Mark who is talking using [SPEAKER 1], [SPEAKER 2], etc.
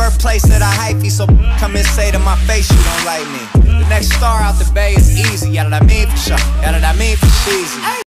[SPEAKER 1] birthplace of the hyphy, so come and say to my face you don't like me. The next star out the bay is easy, yeah, that I mean for sure, yeah, that I mean for cheesy.